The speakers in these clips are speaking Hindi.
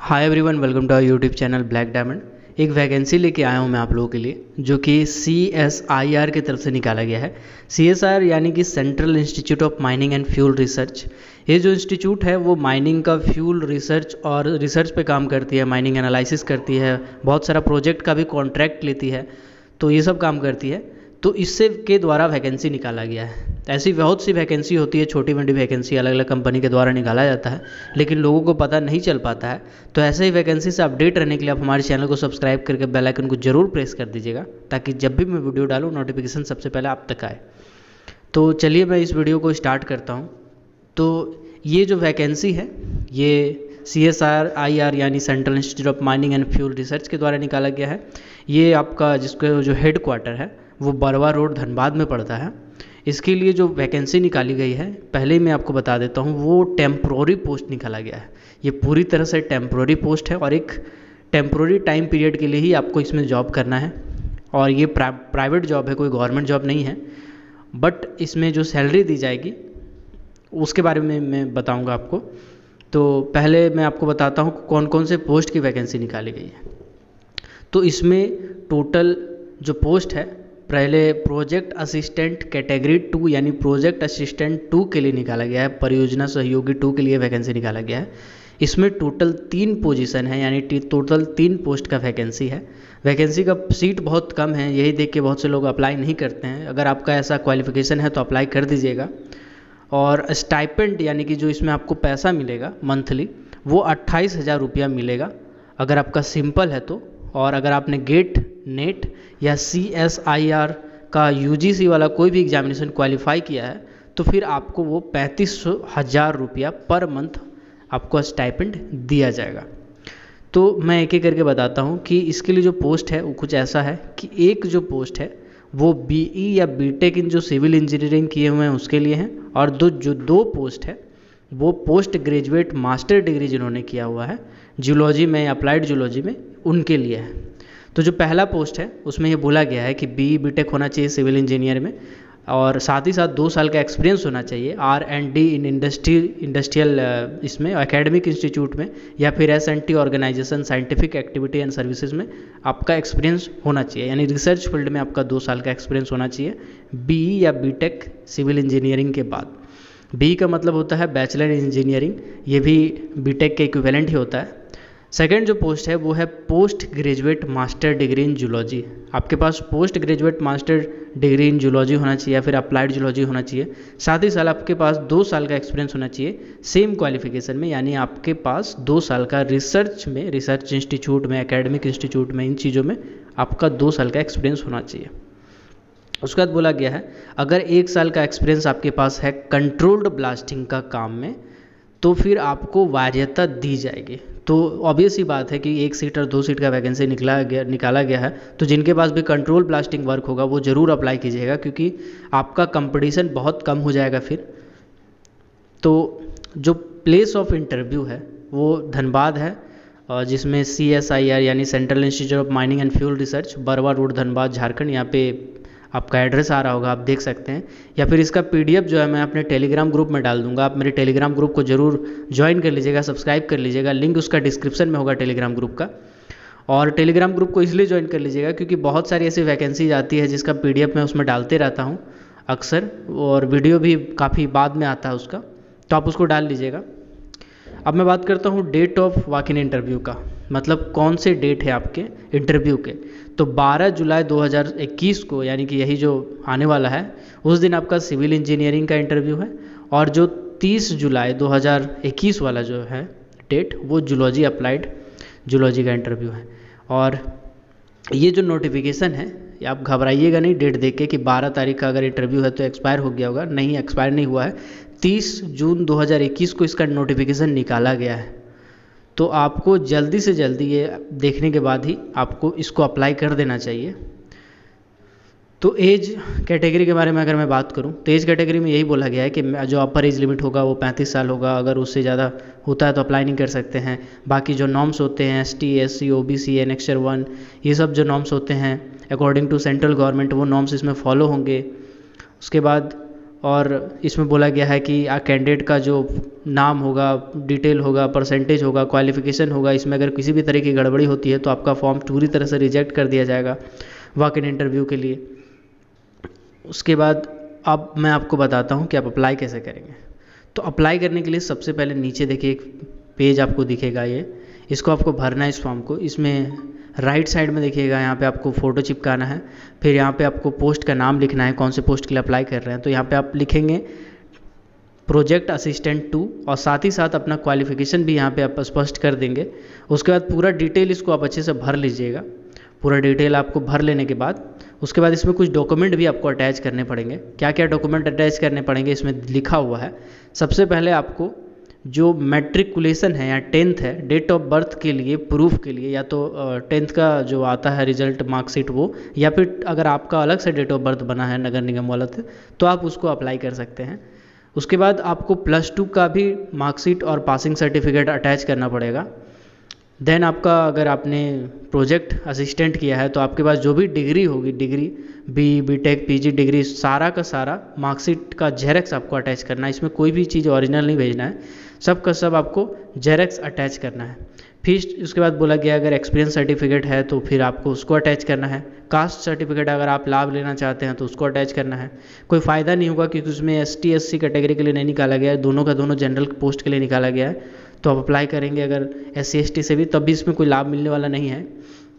Hi everyone, welcome to our YouTube channel Black Diamond. एक वैकेंसी लेके आया हूँ मैं आप लोगों के लिए, जो कि CSIR की तरफ से निकाला गया है। CSIR यानी कि central institute of mining and fuel research. ये जो इंस्टीट्यूट है वो माइनिंग का फ्यूल रिसर्च और रिसर्च पे काम करती है, माइनिंग एनालिसिस करती है, बहुत सारा प्रोजेक्ट का भी कॉन्ट्रैक्ट लेती है, तो ये सब काम करती है। तो इससे के द्वारा वैकेंसी निकाला गया है। ऐसी बहुत सी वैकेंसी होती है, छोटी बड़ी वैकेंसी अलग अलग कंपनी के द्वारा निकाला जाता है, लेकिन लोगों को पता नहीं चल पाता है। तो ऐसे ही वैकेंसी से अपडेट रहने के लिए आप हमारे चैनल को सब्सक्राइब करके बेल आइकन को जरूर प्रेस कर दीजिएगा, ताकि जब भी मैं वीडियो डालूँ नोटिफिकेशन सबसे पहले आप तक आए। तो चलिए मैं इस वीडियो को स्टार्ट करता हूँ। तो ये जो वैकेंसी है ये CSIR यानी central institute of mining and fuel research के द्वारा निकाला गया है। ये आपका जिसका जो हेड क्वार्टर है वो बरवा रोड धनबाद में पड़ता है। इसके लिए जो वैकेंसी निकाली गई है, पहले ही मैं आपको बता देता हूँ, वो टेम्प्रोरी पोस्ट निकाला गया है। ये पूरी तरह से टेम्प्रोरी पोस्ट है और एक टेम्प्रोरी टाइम पीरियड के लिए ही आपको इसमें जॉब करना है। और ये प्राइवेट जॉब है, कोई गवर्नमेंट जॉब नहीं है। बट इसमें जो सैलरी दी जाएगी उसके बारे में मैं बताऊँगा आपको। तो पहले मैं आपको बताता हूँ कौन कौन से पोस्ट की वैकेंसी निकाली गई है। तो इसमें टोटल जो पोस्ट है, पहले प्रोजेक्ट असिस्टेंट कैटेगरी 2 यानी प्रोजेक्ट असिस्टेंट 2 के लिए निकाला गया है। परियोजना सहयोगी 2 के लिए वैकेंसी निकाला गया है। इसमें टोटल 3 पोजीशन है, यानी टोटल 3 पोस्ट का वैकेंसी है। वैकेंसी का सीट बहुत कम है, यही देख के बहुत से लोग अप्लाई नहीं करते हैं। अगर आपका ऐसा क्वालिफिकेशन है तो अप्लाई कर दीजिएगा। और स्टाइपेंड यानी कि जो इसमें आपको पैसा मिलेगा मंथली, वो 28,000 रुपया मिलेगा अगर आपका सिंपल है तो। और अगर आपने गेट, नेट या CSIR का UGC वाला कोई भी एग्जामिनेशन क्वालिफाई किया है तो फिर आपको वो 35,000 रुपया पर मंथ आपको स्टाइपेंड दिया जाएगा। तो मैं एक एक करके बताता हूँ कि इसके लिए जो पोस्ट है वो कुछ ऐसा है कि एक जो पोस्ट है वो BE या BTech इन जो सिविल इंजीनियरिंग किए हुए हैं उसके लिए हैं, और दो पोस्ट है वो पोस्ट ग्रेजुएट मास्टर डिग्री जिन्होंने किया हुआ है जियोलॉजी में, अप्लाइड जियोलॉजी में, उनके लिए है। तो जो पहला पोस्ट है उसमें ये बोला गया है कि BE BTech होना चाहिए सिविल इंजीनियर में, और साथ ही साथ 2 साल का एक्सपीरियंस होना चाहिए R&D इन इंडस्ट्रियल इसमें एकेडमिक इंस्टीट्यूट में, या फिर S&T organisation scientific activity and services में आपका एक्सपीरियंस होना चाहिए, यानी रिसर्च फील्ड में आपका 2 साल का एक्सपीरियंस होना चाहिए BE या BTech सिविल इंजीनियरिंग के बाद। BE का मतलब होता है बैचलर इन इंजीनियरिंग, ये भी BTech के इक्विवेलेंट ही होता है। सेकंड जो पोस्ट है वो है post graduate master degree in zoology. आपके पास post graduate master degree in zoology होना चाहिए या फिर अप्लाइड जूलॉजी होना चाहिए। साथ ही साल आपके पास 2 साल का एक्सपीरियंस होना चाहिए सेम क्वालिफिकेशन में, यानी आपके पास 2 साल का रिसर्च में, रिसर्च इंस्टीट्यूट में, एकेडमिक इंस्टीट्यूट में, इन चीज़ों में आपका 2 साल का एक्सपीरियंस होना चाहिए। उसके बाद बोला गया है अगर 1 साल का एक्सपीरियंस आपके पास है कंट्रोल्ड ब्लास्टिंग का काम में, तो फिर आपको वरीयता दी जाएगी। तो ऑब्वियस ही बात है कि 1 सीट और 2 सीट का वैकेंसी निकाला गया है, तो जिनके पास भी कंट्रोल ब्लास्टिंग वर्क होगा वो ज़रूर अप्लाई कीजिएगा, क्योंकि आपका कंपटीशन बहुत कम हो जाएगा फिर। तो जो प्लेस ऑफ इंटरव्यू है वो धनबाद है, जिसमें CSIR यानी central institute of mining and fuel research, Barwa road Dhanbad Jharkhand, यहाँ पे आपका एड्रेस आ रहा होगा, आप देख सकते हैं। या फिर इसका PDF जो है मैं अपने टेलीग्राम ग्रुप में डाल दूंगा, आप मेरे टेलीग्राम ग्रुप को जरूर ज्वाइन कर लीजिएगा, सब्सक्राइब कर लीजिएगा। लिंक उसका डिस्क्रिप्शन में होगा टेलीग्राम ग्रुप का। और टेलीग्राम ग्रुप को इसलिए ज्वाइन कर लीजिएगा क्योंकि बहुत सारी ऐसी वैकेंसीज आती है जिसका PDF मैं उसमें डालते रहता हूँ अक्सर, और वीडियो भी काफ़ी बाद में आता है उसका, तो आप उसको डाल लीजिएगा। अब मैं बात करता हूँ date of walk in interview का, मतलब कौन से डेट है आपके इंटरव्यू के। तो 12 जुलाई 2021 को, यानी कि यही जो आने वाला है, उस दिन आपका सिविल इंजीनियरिंग का इंटरव्यू है। और जो 30 जुलाई 2021 वाला जो है डेट, वो जूलॉजी, अप्लाइड जूलॉजी का इंटरव्यू है। और ये जो नोटिफिकेशन है, आप घबराइएगा नहीं डेट देख के कि 12 तारीख का अगर इंटरव्यू है तो एक्सपायर हो गया होगा। नहीं, एक्सपायर नहीं हुआ है। 30 जून 2021 को इसका नोटिफिकेशन निकाला गया है। तो आपको जल्दी से जल्दी ये देखने के बाद ही आपको इसको अप्लाई कर देना चाहिए। तो एज कैटेगरी के बारे में अगर मैं बात करूं, तो एज कैटेगरी में यही बोला गया है कि जो अपर एज लिमिट होगा वो 35 साल होगा। अगर उससे ज़्यादा होता है तो अप्लाई नहीं कर सकते हैं। बाकी जो नॉर्म्स होते हैं ST SC OBC Annexure 1, ये सब जो नॉर्म्स होते हैं अकॉर्डिंग टू सेंट्रल गवर्नमेंट, वो नॉर्म्स इसमें फॉलो होंगे। उसके बाद और इसमें बोला गया है कि कैंडिडेट का जो नाम होगा, डिटेल होगा, परसेंटेज होगा, क्वालिफिकेशन होगा, इसमें अगर किसी भी तरह की गड़बड़ी होती है तो आपका फॉर्म पूरी तरह से रिजेक्ट कर दिया जाएगा वॉक इन इंटरव्यू के लिए। उसके बाद अब मैं आपको बताता हूँ कि आप अप्लाई कैसे करेंगे। तो अप्लाई करने के लिए सबसे पहले नीचे देखिए एक पेज आपको दिखेगा, इसको आपको भरना है इस फॉर्म को। इसमें राइट साइड में देखिएगा, यहाँ पे आपको फ़ोटो चिपकाना है, फिर यहाँ पे आपको पोस्ट का नाम लिखना है, कौन से पोस्ट के लिए अप्लाई कर रहे हैं। तो यहाँ पे आप लिखेंगे प्रोजेक्ट असिस्टेंट 2 और साथ ही साथ अपना क्वालिफिकेशन भी यहाँ पे आप स्पष्ट कर देंगे। उसके बाद पूरा डिटेल इसको आप अच्छे से भर लीजिएगा। पूरा डिटेल आपको भर लेने के बाद उसके बाद इसमें कुछ डॉक्यूमेंट भी आपको अटैच करने पड़ेंगे। क्या क्या डॉक्यूमेंट अटैच करने पड़ेंगे इसमें लिखा हुआ है। सबसे पहले आपको जो मैट्रिकुलेशन है या 10th है, डेट ऑफ बर्थ के लिए प्रूफ के लिए, या तो 10th का जो आता है रिजल्ट मार्कशीट वो, या फिर अगर आपका अलग से डेट ऑफ बर्थ बना है नगर निगम वाला तो आप उसको अप्लाई कर सकते हैं। उसके बाद आपको +2 का भी मार्कशीट और पासिंग सर्टिफिकेट अटैच करना पड़ेगा। देन आपका अगर आपने प्रोजेक्ट असिस्टेंट किया है तो आपके पास जो भी डिग्री होगी, डिग्री बीटेक पीजी डिग्री, सारा का सारा मार्कशीट का जेरॉक्स आपको अटैच करना है। इसमें कोई भी चीज़ ओरिजिनल नहीं भेजना है, सब का सब आपको जेरॉक्स अटैच करना है। फिर उसके बाद बोला गया अगर एक्सपीरियंस सर्टिफिकेट है तो फिर आपको उसको अटैच करना है। कास्ट सर्टिफिकेट अगर आप लाभ लेना चाहते हैं तो उसको अटैच करना है। कोई फ़ायदा नहीं होगा क्योंकि उसमें ST SC कैटेगरी के लिए नहीं निकाला गया है, दोनों का दोनों जनरल पोस्ट के लिए निकाला गया है। तो आप अप्लाई करेंगे अगर SC ST से भी, तब भी इसमें कोई लाभ मिलने वाला नहीं है।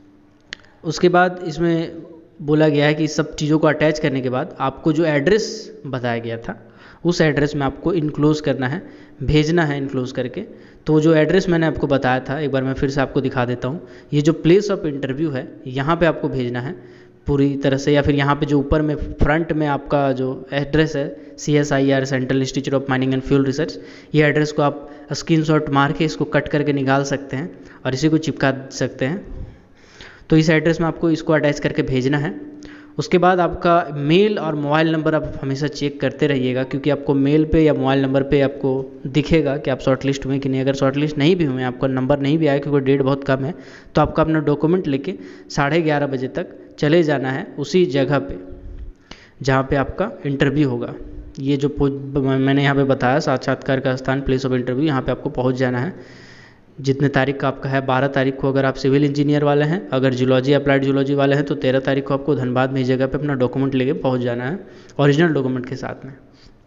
उसके बाद इसमें बोला गया है कि सब चीज़ों को अटैच करने के बाद आपको जो एड्रेस बताया गया था उस एड्रेस में आपको इनक्लोज़ करना है, भेजना है इनक्लोज़ करके। तो जो एड्रेस मैंने आपको बताया था, एक बार मैं फिर से आपको दिखा देता हूँ। ये जो प्लेस ऑफ इंटरव्यू है यहाँ पे आपको भेजना है पूरी तरह से, या फिर यहाँ पे जो ऊपर में फ्रंट में आपका जो एड्रेस है CSIR central institute of mining and fuel research, ये एड्रेस को आप स्क्रीनशॉट मार के इसको कट करके निकाल सकते हैं और इसी को चिपका सकते हैं। तो इस एड्रेस में आपको इसको अटैच करके भेजना है। उसके बाद आपका मेल और मोबाइल नंबर आप हमेशा चेक करते रहिएगा, क्योंकि आपको मेल पे या मोबाइल नंबर पे आपको दिखेगा कि आप शॉर्टलिस्ट हुए कि नहीं। अगर शॉर्टलिस्ट नहीं भी हुए, आपका नंबर नहीं भी आया क्योंकि डेट बहुत कम है, तो आपका अपना डॉक्यूमेंट लेके 11:30 बजे तक चले जाना है उसी जगह पे जहाँ पे आपका इंटरव्यू होगा। ये जो मैंने यहाँ पे बताया साक्षात्कार का स्थान, प्लेस ऑफ इंटरव्यू, यहाँ पे आपको पहुँच जाना है। जितने तारीख का आपका है, 12 तारीख को अगर आप सिविल इंजीनियर वाले हैं, अगर जूलॉजी अप्लाइड जूलॉजी वाले हैं तो 13 तारीख को आपको धनबाद में इस जगह पे अपना डॉक्यूमेंट लेके पहुंच जाना है ओरिजिनल डॉक्यूमेंट के साथ में।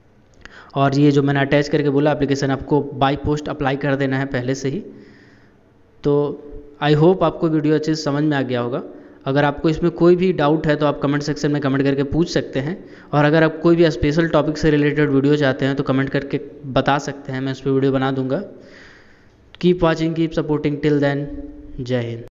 और ये जो मैंने अटैच करके बोला एप्लीकेशन, आपको बाय पोस्ट अप्लाई कर देना है पहले से ही। तो आई होप आपको वीडियो अच्छे से समझ में आ गया होगा। अगर आपको इसमें कोई भी डाउट है तो आप कमेंट सेक्शन में कमेंट करके पूछ सकते हैं, और अगर आप कोई भी स्पेशल टॉपिक से रिलेटेड वीडियो चाहते हैं तो कमेंट करके बता सकते हैं, मैं उस पर वीडियो बना दूंगा। Keep watching, keep supporting, till then, जय हिंद।